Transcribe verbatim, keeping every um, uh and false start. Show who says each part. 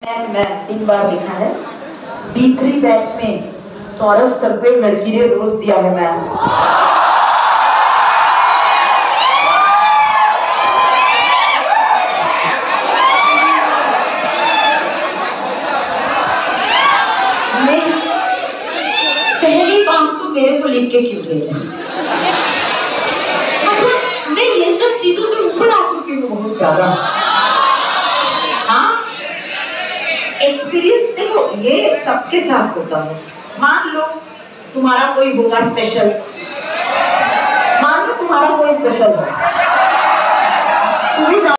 Speaker 1: Ma'am मैं तीन बार लिखा है। बी थ्री बैच में सौरभ सर को एक लड़की ने रोज दिया है मैम। पहली बात तो मेरे को लिख के क्यों भेजा? मतलब मैं ये सब चीजों से ऊपर आ चुकी हूँ बहुत ज्यादा। हाँ, एक्सपीरियंस देखो ये सबके साथ होता है। मान लो तुम्हारा कोई होगा स्पेशल, मान लो तुम्हारा कोई स्पेशल हो, तुम्हें